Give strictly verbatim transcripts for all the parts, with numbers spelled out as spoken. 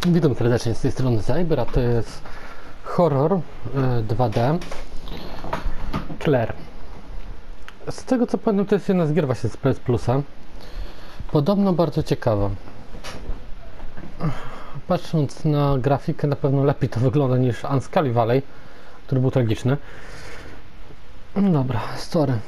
Witam serdecznie z tej strony Cyber, a to jest horror dwa D Claire. Z tego co pamiętam, to jest jedna z gier właśnie z P S Plusa. Podobno bardzo ciekawa. Patrząc na grafikę, na pewno lepiej to wygląda niż Uncanny Valley, który był tragiczny. No dobra, story.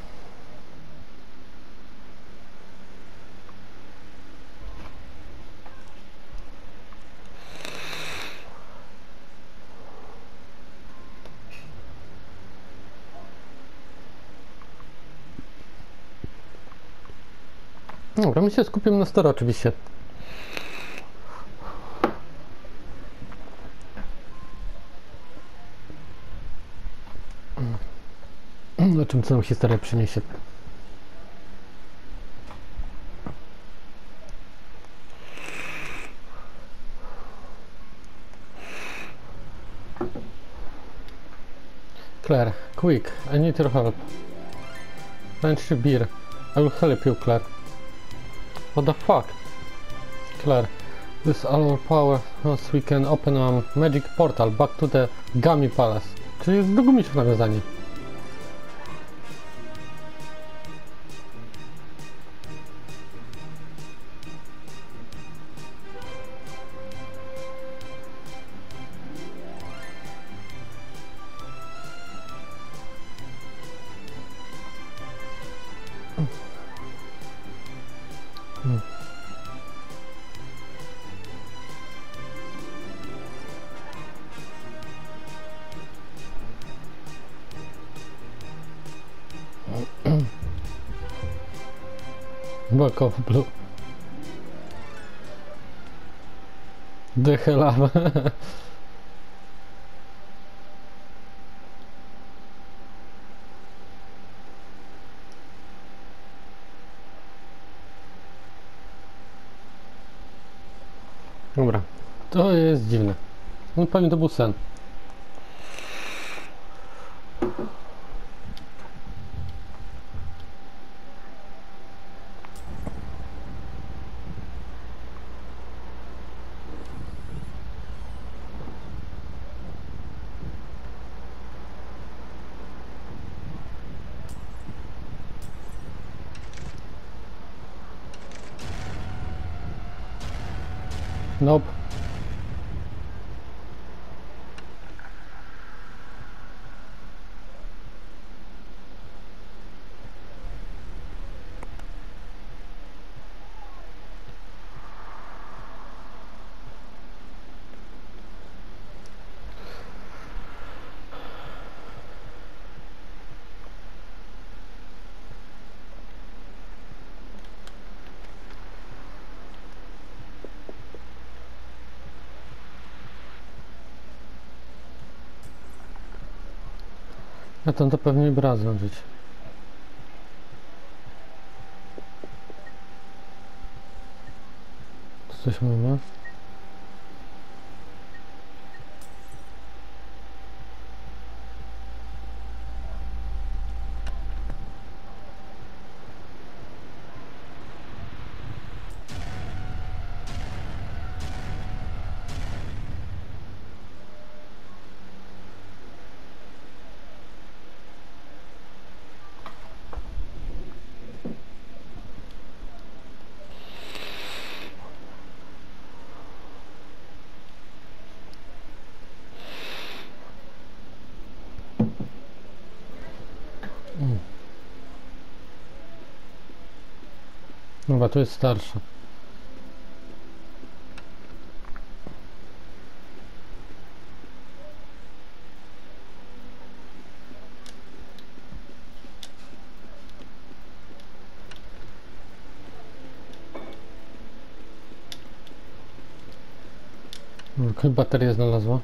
Dobra, my się skupimy na story oczywiście. O czym co nam historia przyniesie. Claire, quick, I need your help. French beer. I will help you, Claire. What the fuck? Claire, with all our power, so we can open a magic portal back to the Gummy Palace. Czyli jest drugomiejsze nawiązanie. Hmm. Back of blue. The hell up. Dobra, to jest dziwne. No pewnie to był sen. Nope. A tam to pewnie brat zdążyć. Tu coś mamy. Mm. Dobra, tu jest starsza. Jakąś baterię znalazła.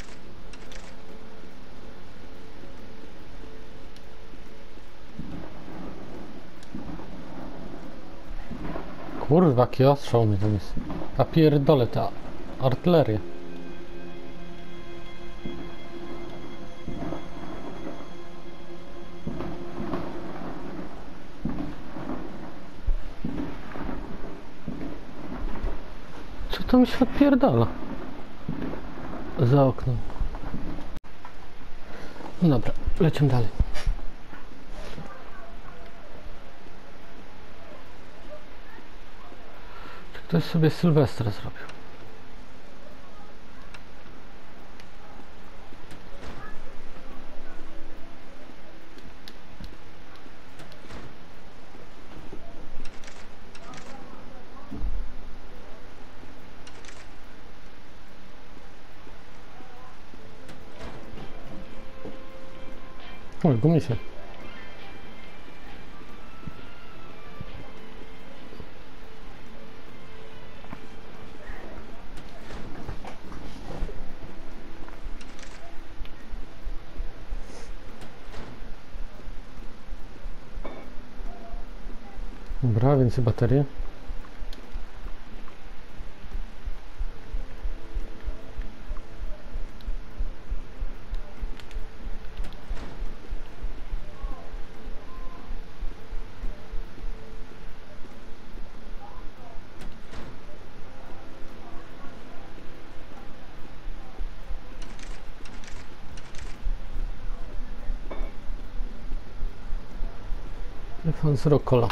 Kurwa, jaki ostrzał mi tam jest. A pierdolę ta artyleria. Co to mi się odpierdala? za oknem. No dobra, lecimy dalej. Czy ktoś sobie Sylwestra zrobił? Oj, gumisie. Dobra, więcej baterii. iPhone Zero Cola.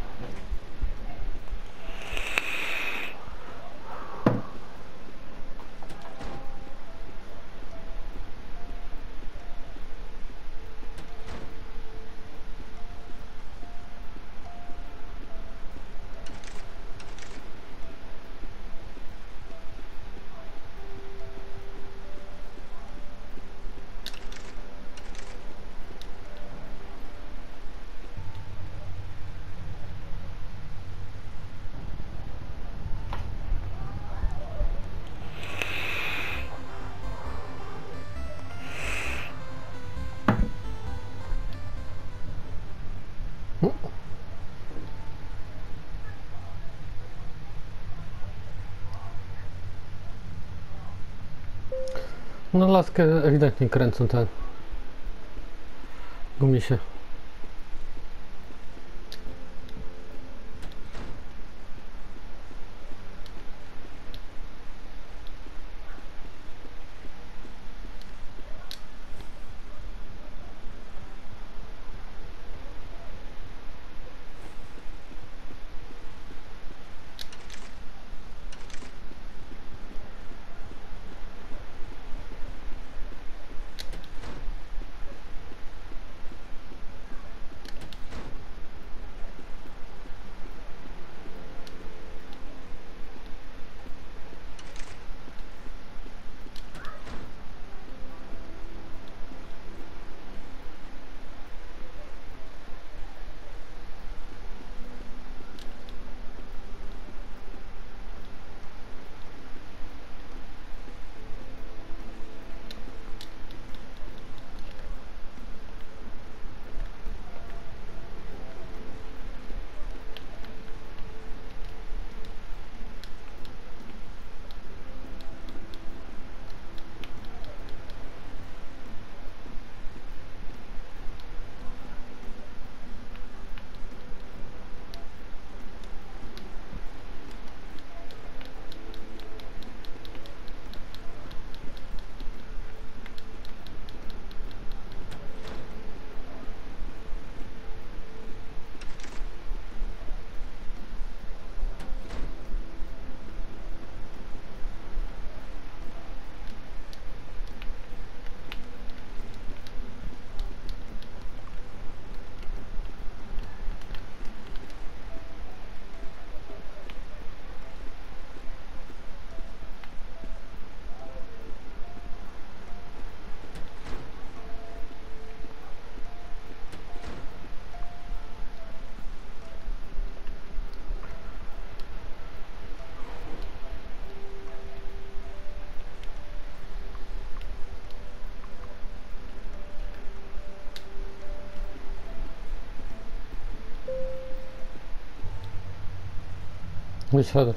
No laskę ewidentnie kręcą te gumisie. Wysiadam.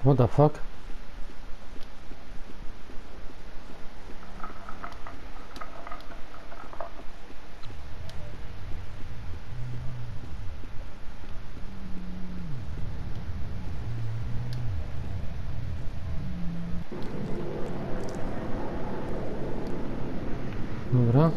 What the fuck? Dobra.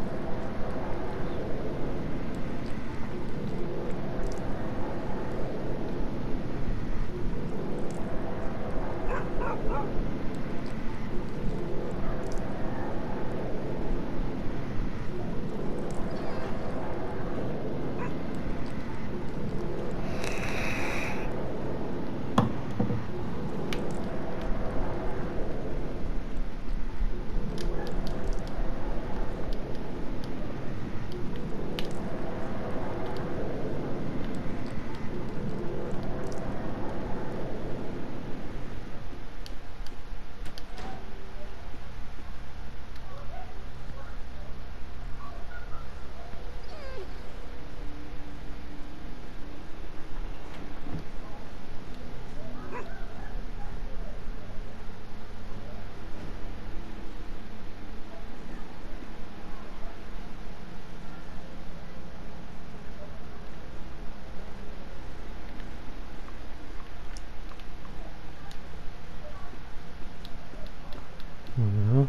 Dobra.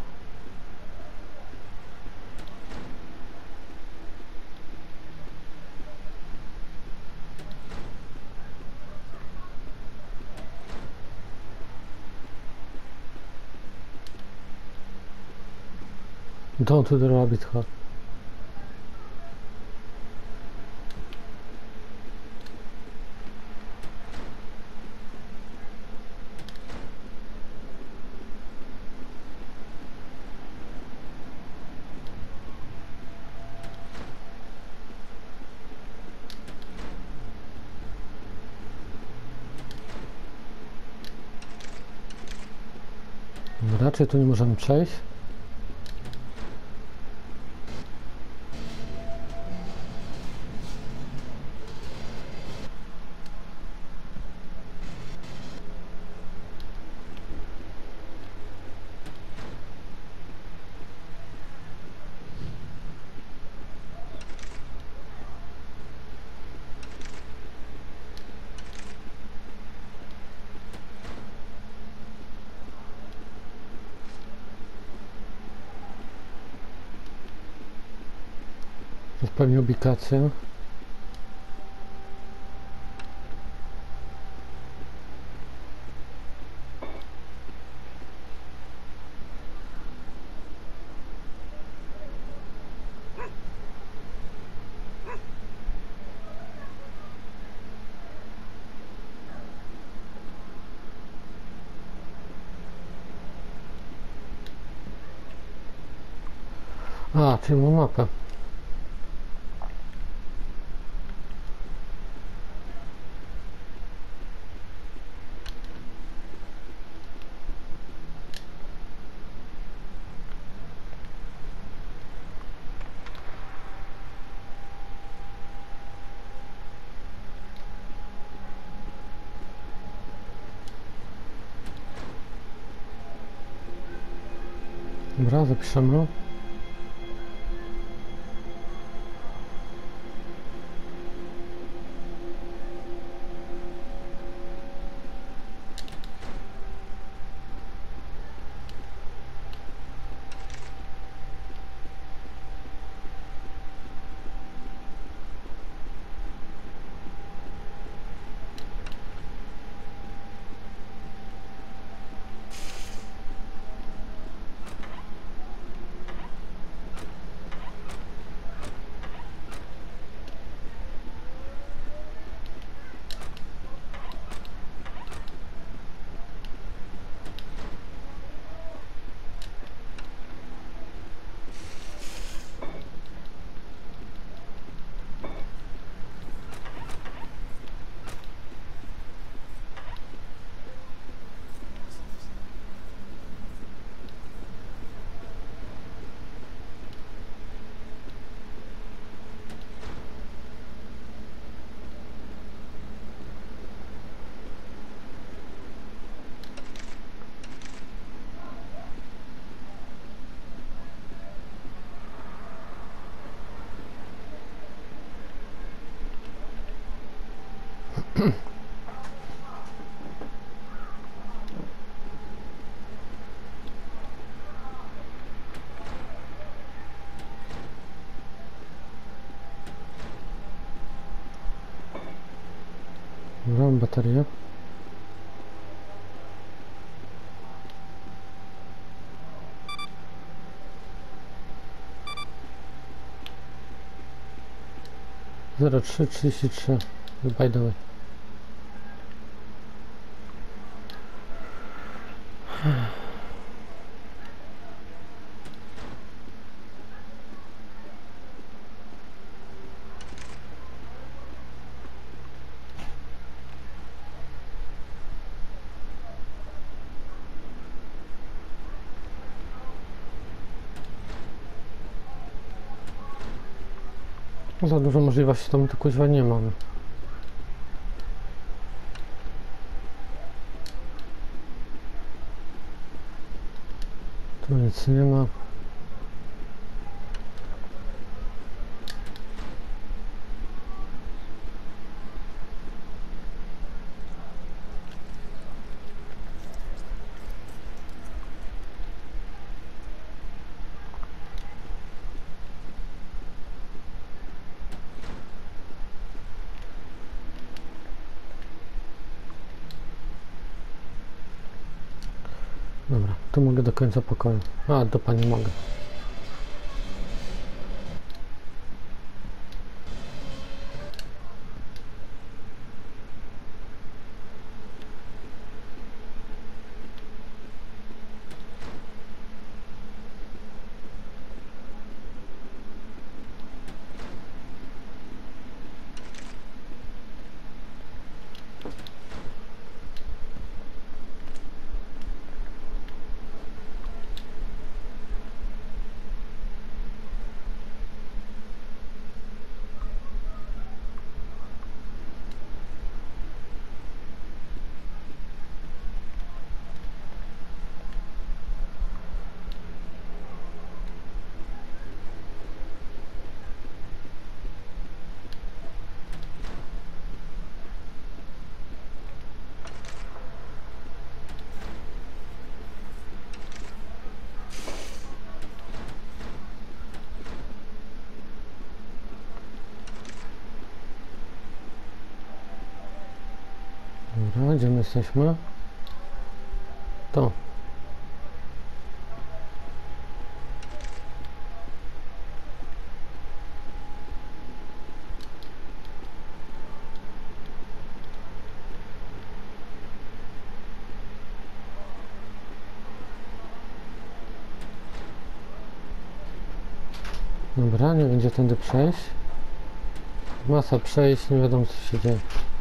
Down to the rabbit hole. Raczej tu nie możemy przejść. To jest pewnie ubikacja. A, czyli mam mapę. Dobra, zapiszemy. mam baterię. zero trzy trzydzieści trzy. By the way. Za dużo możliwości tam tu kuźwa nie mamy. Tu nic nie ma. Dobra, tu mogę do końca pokoju. A, do pani mogę. Dobra, gdzie my jesteśmy? To. Dobra, nie będzie tędy przejść. Masa przejść, nie wiadomo co się dzieje.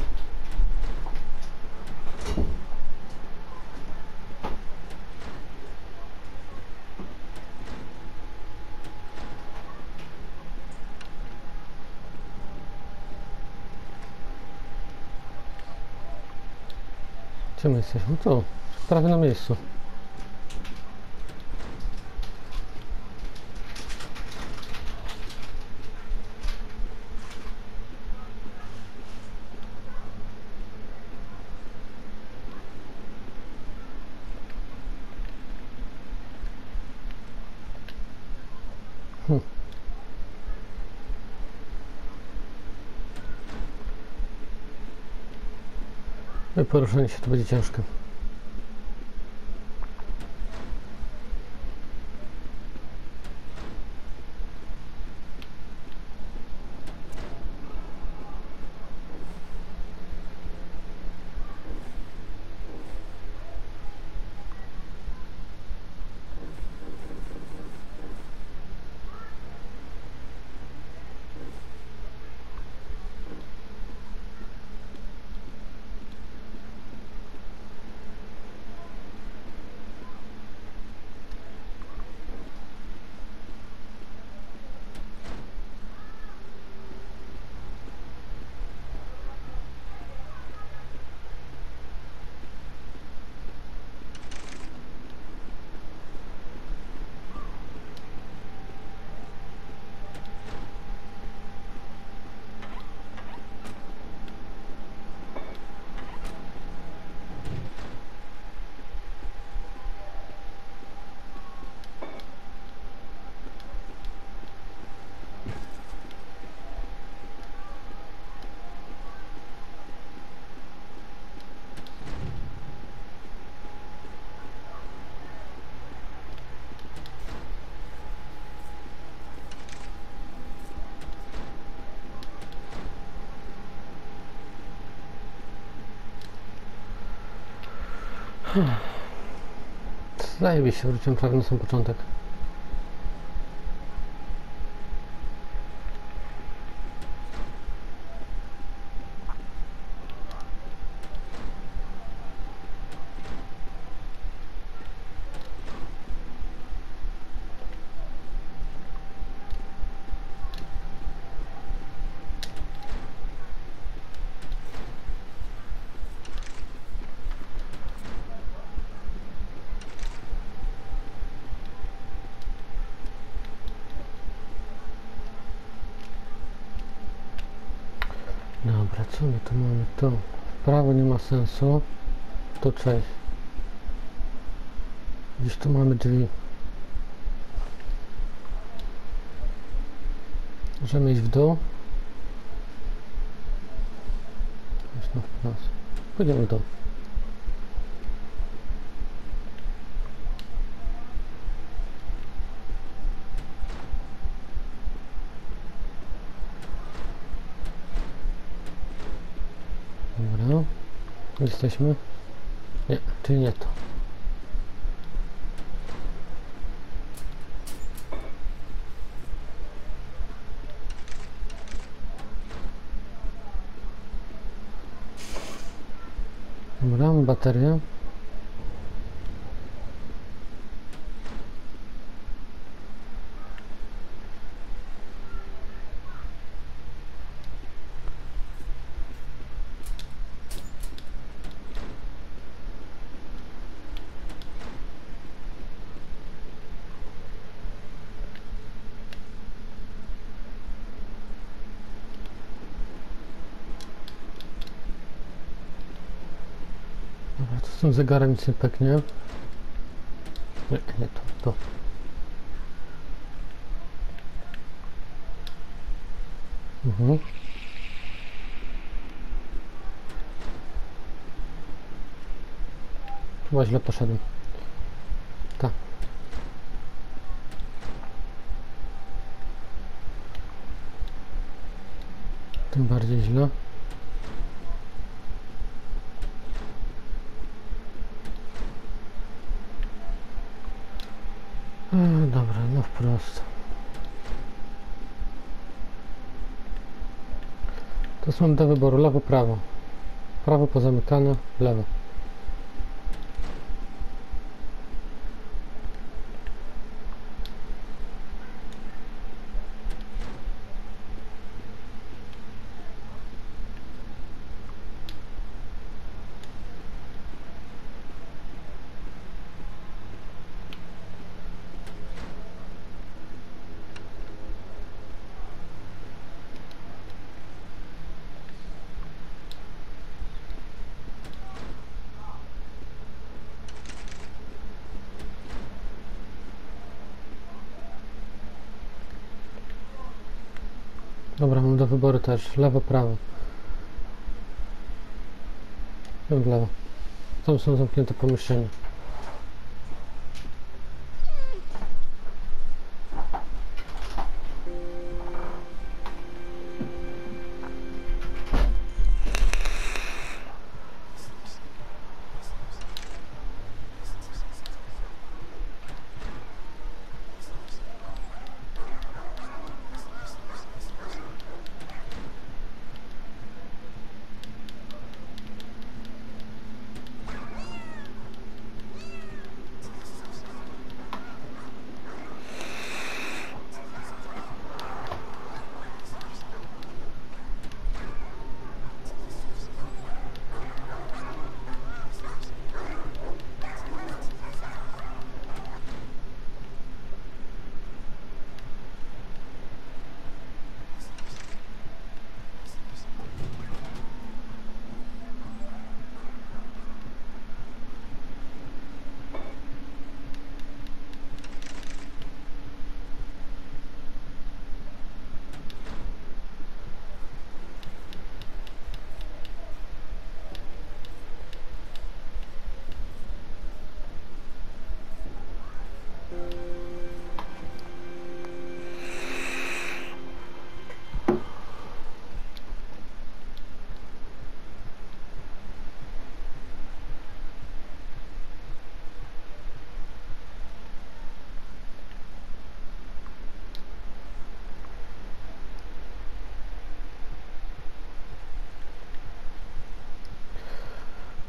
Gdzie my jesteśmy? Tu, prawie na miejscu. Hmm. I poruszanie się to będzie ciężkie. Zajebiście, wróciłem prawie na sam początek. Dobra, co my tu mamy? Tu w prawo nie ma sensu. Tu cześć. Gdzieś tu mamy drzwi. Możemy iść w dół. Jest na wprost. Pójdziemy w dół. Dobra. Jesteśmy? Nie, czyli nie to. Dobra, mam baterię. Dobra, to z tym zegarem nic nie pęknie. Nie, nie to, to. Mhm. Chyba źle poszedłem. Tak. Tym bardziej źle. E, dobra, no wprost. To są do wyboru lewo, prawo. Prawo pozamykane, lewo. Dobra, mam do wyboru też lewo, prawo. I w lewo. Tam są zamknięte pomieszczenia.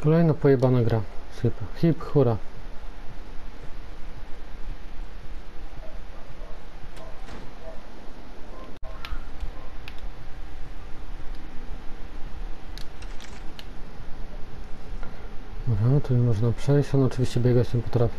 Kolejna pojebana gra. Super. Hip, hura. Aha, tu nie można przejść. On oczywiście biegać nie potrafi.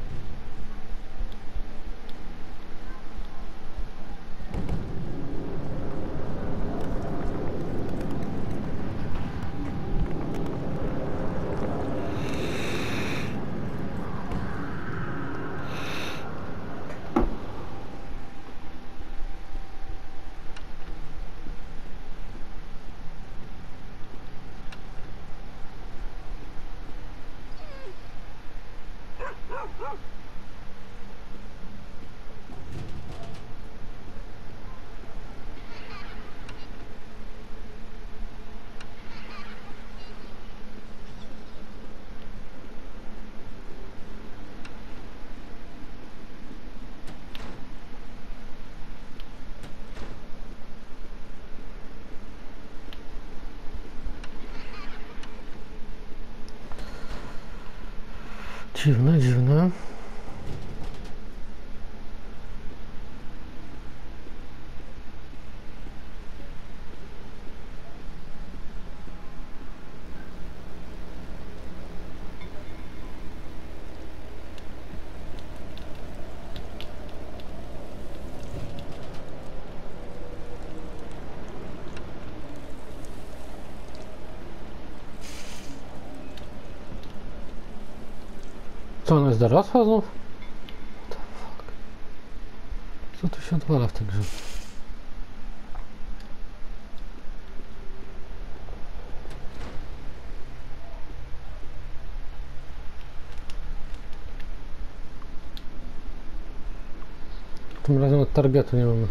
Dziwne, dziwne. Co, ona jest dorosła znów? What the fuck? Co tu się odwala w tej grze? Tym razem od targetu nie mamy.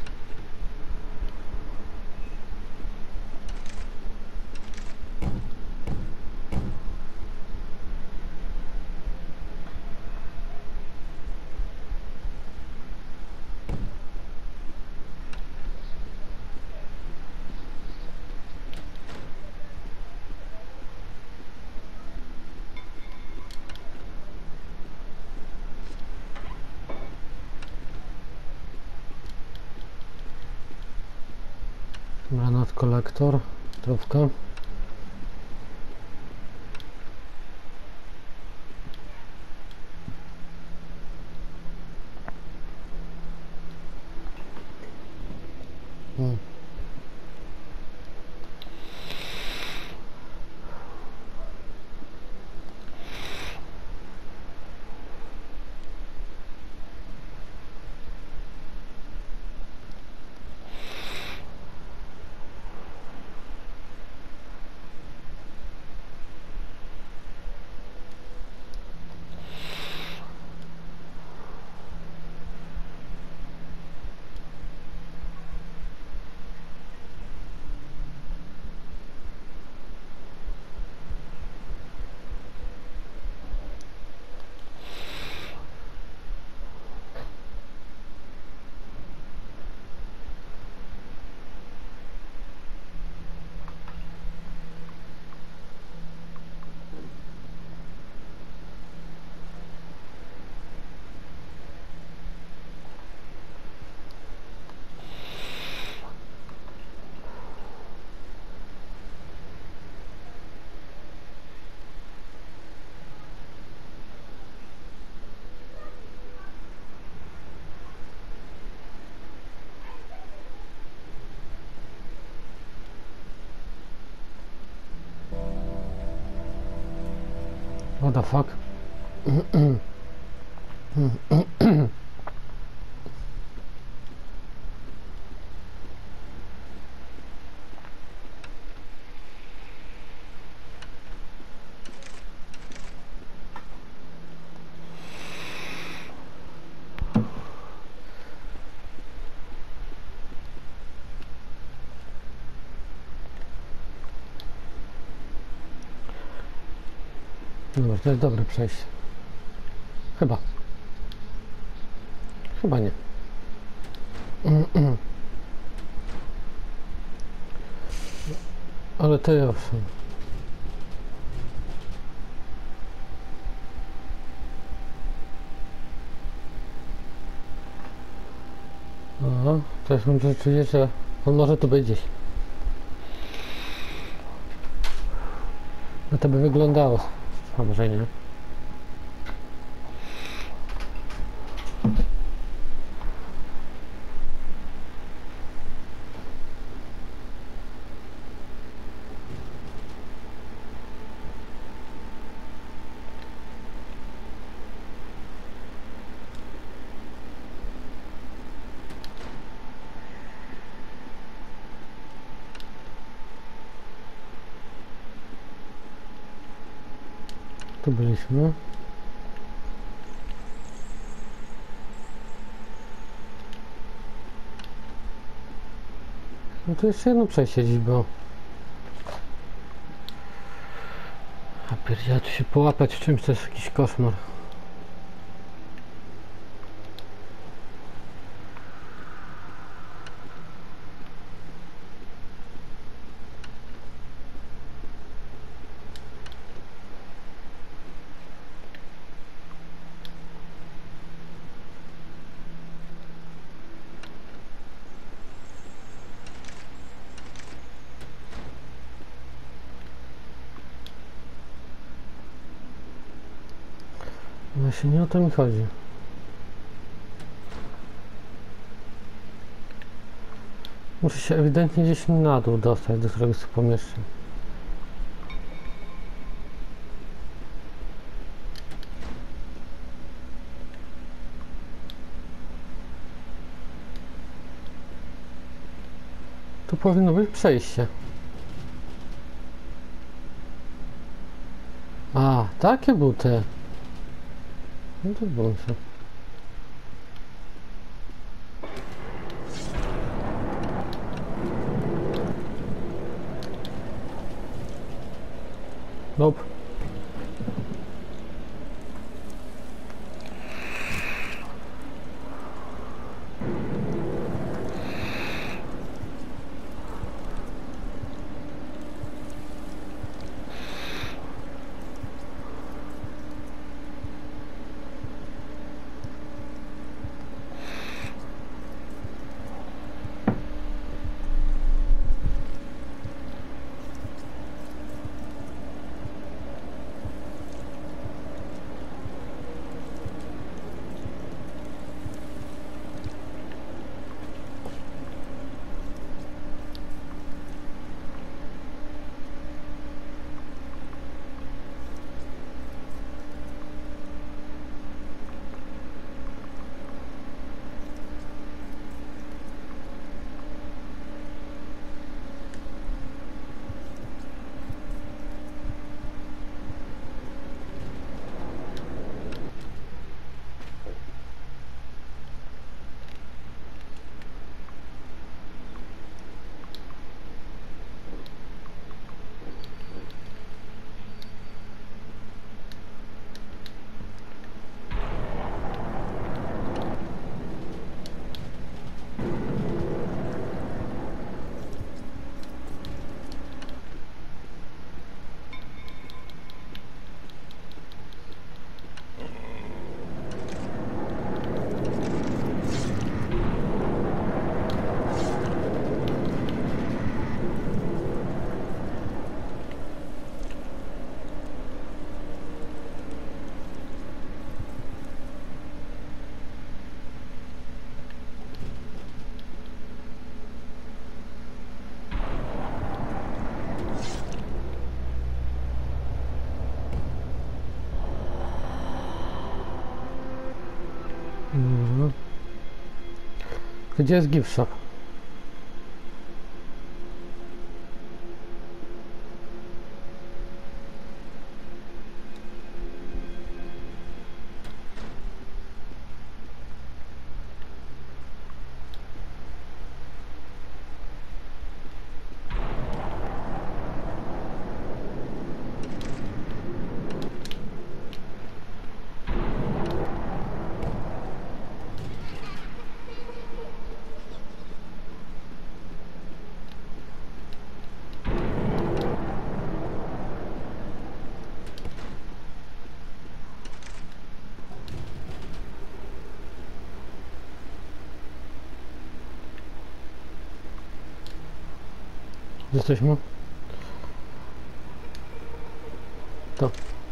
Granat kolektor, trówka. Hmm. What the fuck? Dobra, to jest dobre przejście. Chyba. Chyba nie. Ale to ja owszem. Aha, też mam czuję, że on może tu być gdzieś. No to by wyglądało. A może nie. Tu byliśmy. No tu jeszcze jedno przejście dziś było. A pierdziele, tu się połapać w czymś, to jest jakiś koszmar. Właśnie nie o to mi chodzi. Muszę się ewidentnie gdzieś na dół dostać do któregoś z pomieszczeń. Tu powinno być przejście. A, takie buty. No to bądź. Nope. Mhm. Gdzie jest gift shop? Jesteśmy? To.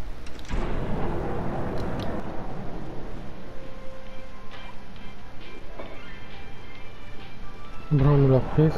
Broń lapis.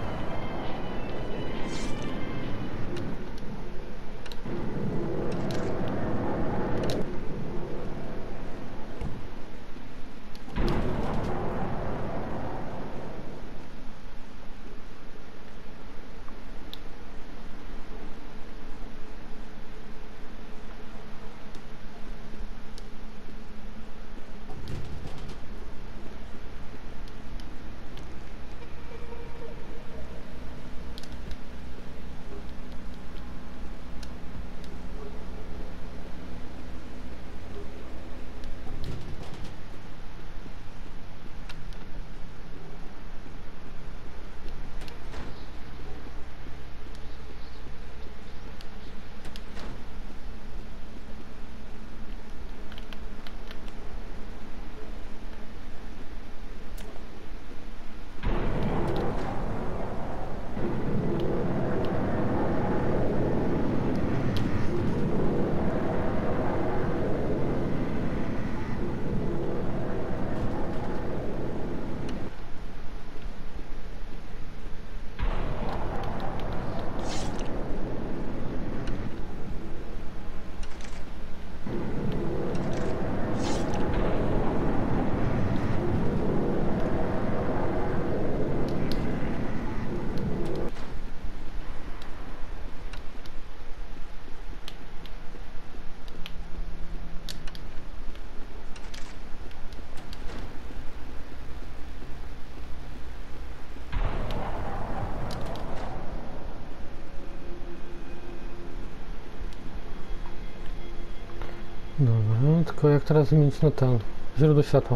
Dobra, tylko jak teraz zmienić na ten źródło światła?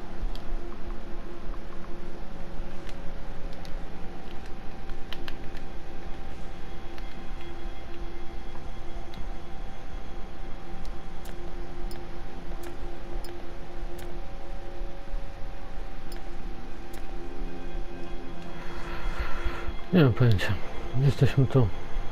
Nie mam pojęcia. Jesteśmy tu.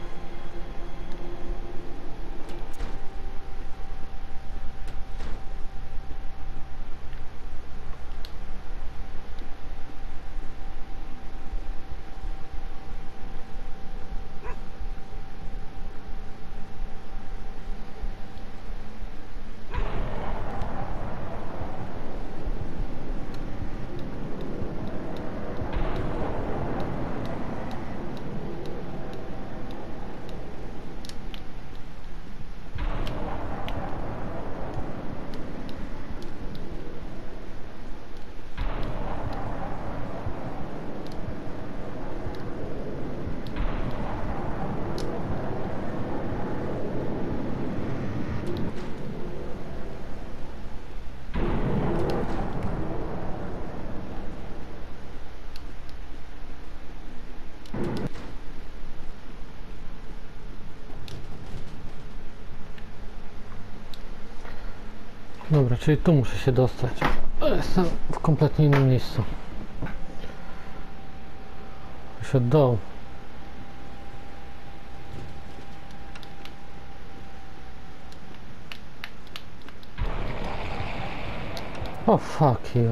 Dobra, czyli tu muszę się dostać. Jestem w kompletnie innym miejscu. Się od dołu. O fuck you.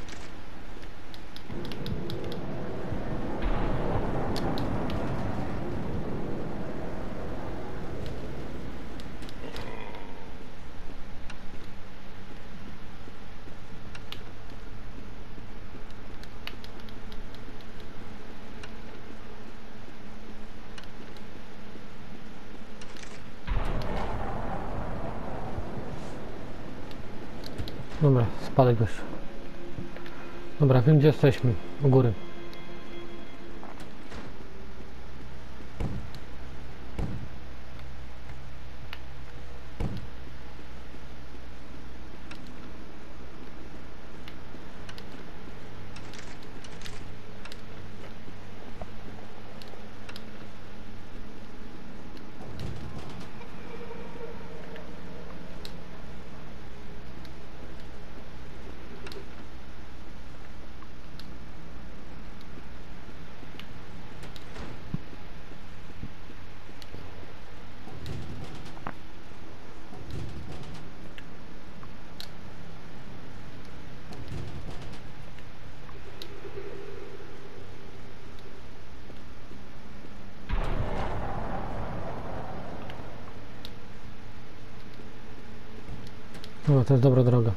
Dobra, spadaj gościu. Dobra, wiem gdzie jesteśmy. U góry. to jest dobra droga.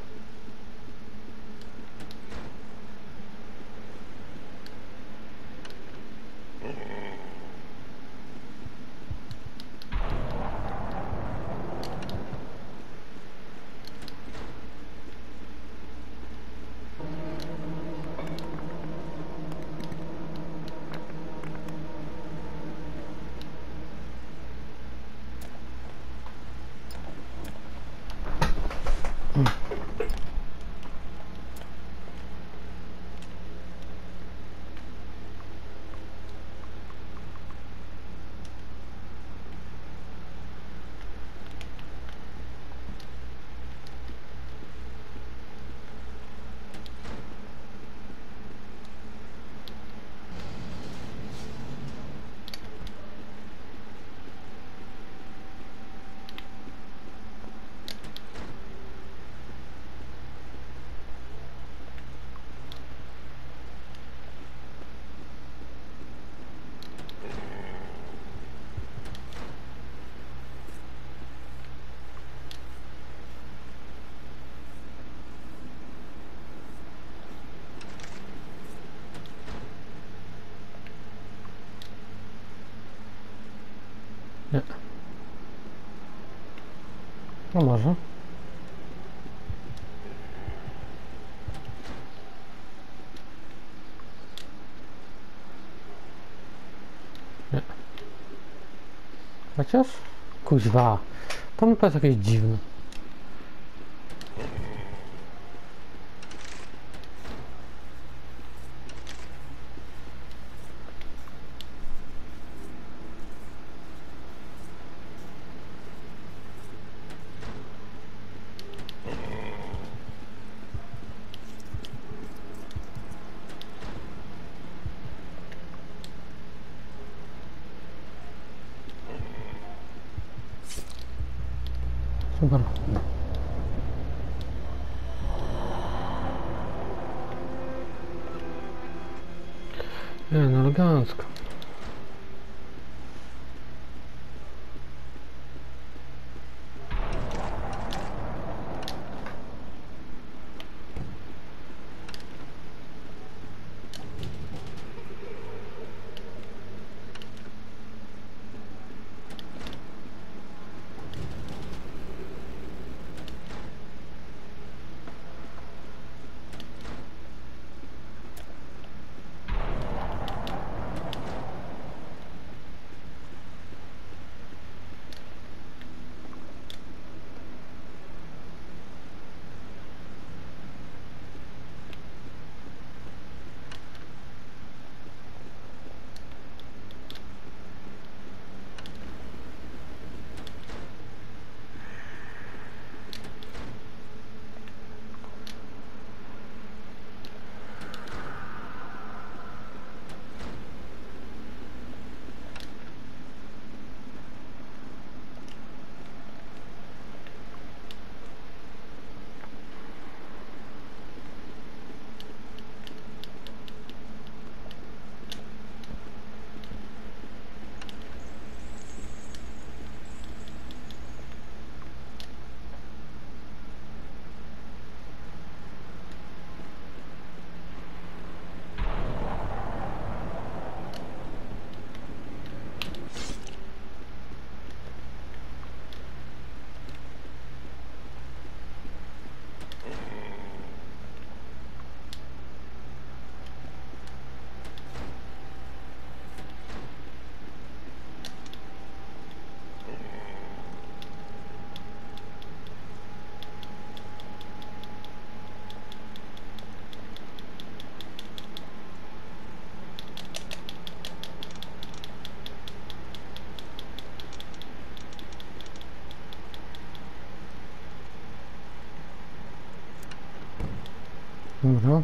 Nie. No może. Nie. Chociaż? Kuźwa. To mi jest jakieś dziwne. Super. Nie, no elegancko. Dobra.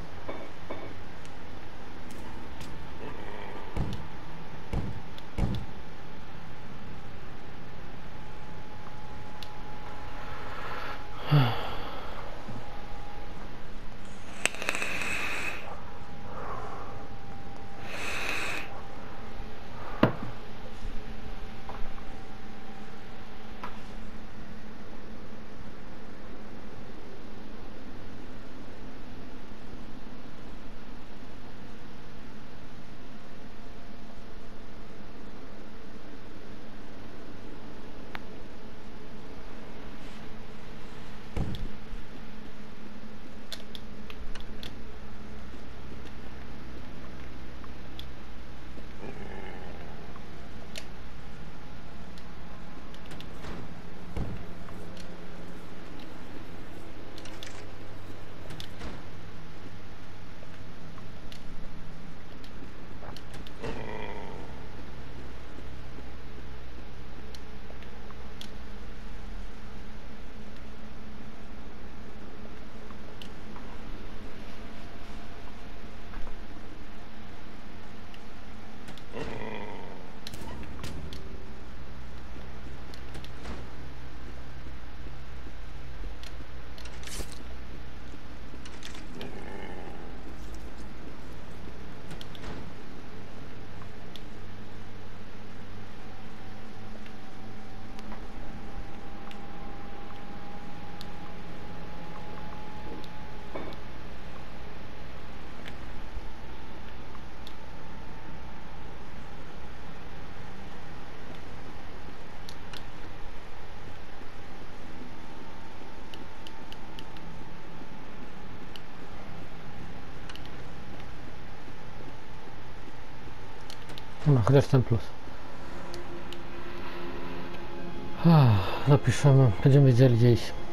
No, chociaż ten plus. Ah, zapiszemy, będziemy wiedzieli gdzie iść.